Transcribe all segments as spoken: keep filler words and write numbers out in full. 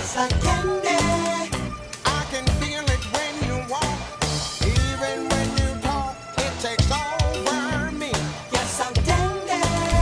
It's like candy. I can feel it when you walk, even when you talk. It takes over me. Yes, I'm dandy.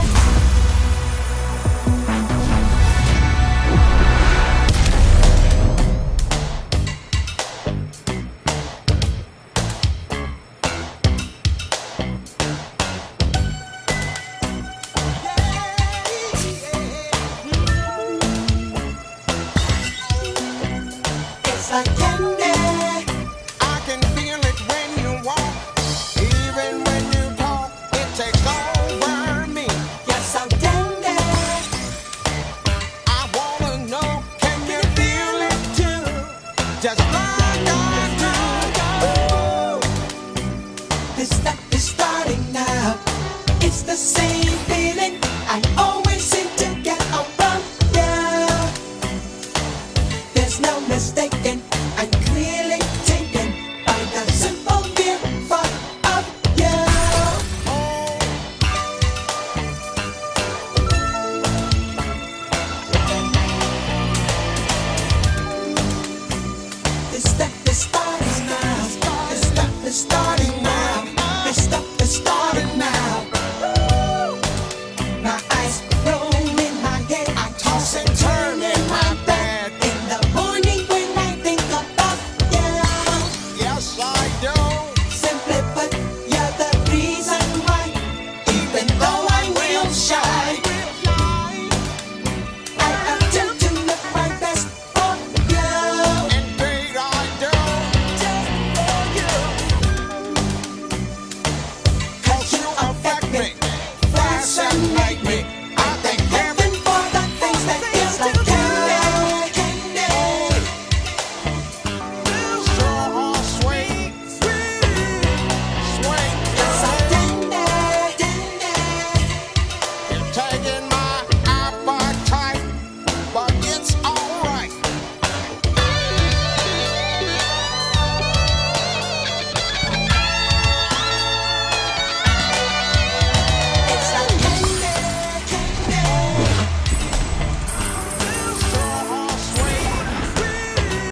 It's like candy. I can feel it when you walk, even when you talk. It takes over me. Yes, I'm dandy. I wanna know, can you feel it too? Just like I do. This stuff is starting now. It's the same feeling I always seem to get around you. There's no mistake.